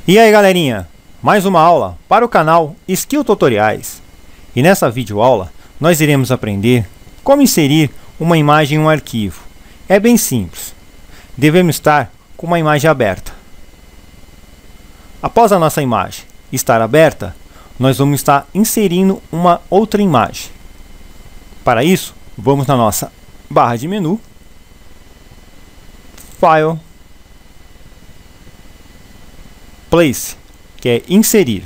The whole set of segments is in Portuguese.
E aí galerinha, mais uma aula para o canal Skill Tutoriais. E nessa videoaula nós iremos aprender como inserir uma imagem em um arquivo. É bem simples, devemos estar com uma imagem aberta. Após a nossa imagem estar aberta, nós vamos estar inserindo uma outra imagem. Para isso, vamos na nossa barra de menu, File, Place, que é inserir.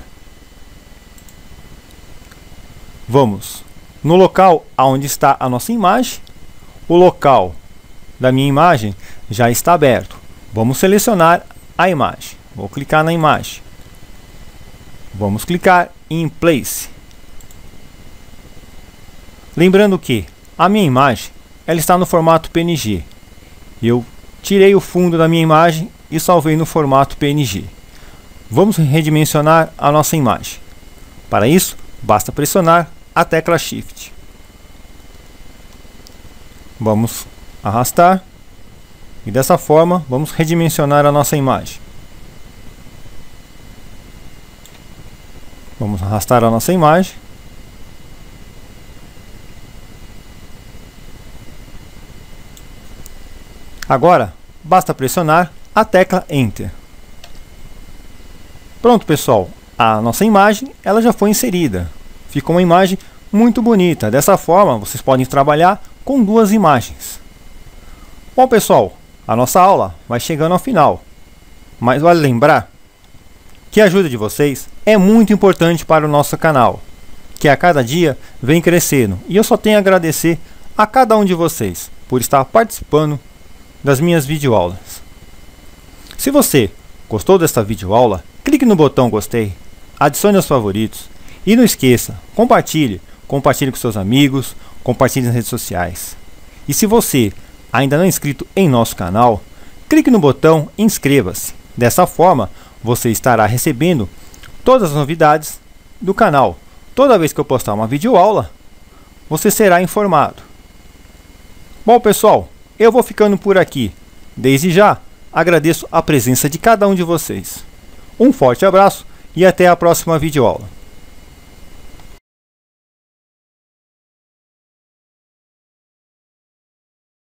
Vamos no local onde está a nossa imagem. O local da minha imagem já está aberto. Vamos selecionar a imagem. Vou clicar na imagem. Vamos clicar em Place. Lembrando que a minha imagem ela está no formato PNG. Eu tirei o fundo da minha imagem e salvei no formato PNG. Vamos redimensionar a nossa imagem. Para isso, basta pressionar a tecla Shift. Vamos arrastar e dessa forma vamos redimensionar a nossa imagem. Vamos arrastar a nossa imagem. Agora, basta pressionar a tecla Enter. Pronto, pessoal, a nossa imagem ela já foi inserida. Ficou uma imagem muito bonita. Dessa forma, vocês podem trabalhar com duas imagens. Bom, pessoal, a nossa aula vai chegando ao final. Mas vale lembrar que a ajuda de vocês é muito importante para o nosso canal, que a cada dia vem crescendo. E eu só tenho a agradecer a cada um de vocês por estar participando das minhas videoaulas. Se você gostou desta videoaula, clique no botão gostei, adicione aos favoritos e não esqueça, compartilhe com seus amigos, compartilhe nas redes sociais. E se você ainda não é inscrito em nosso canal, clique no botão inscreva-se. Dessa forma, você estará recebendo todas as novidades do canal. Toda vez que eu postar uma videoaula, você será informado. Bom, pessoal, eu vou ficando por aqui. Desde já, agradeço a presença de cada um de vocês. Um forte abraço e até a próxima videoaula.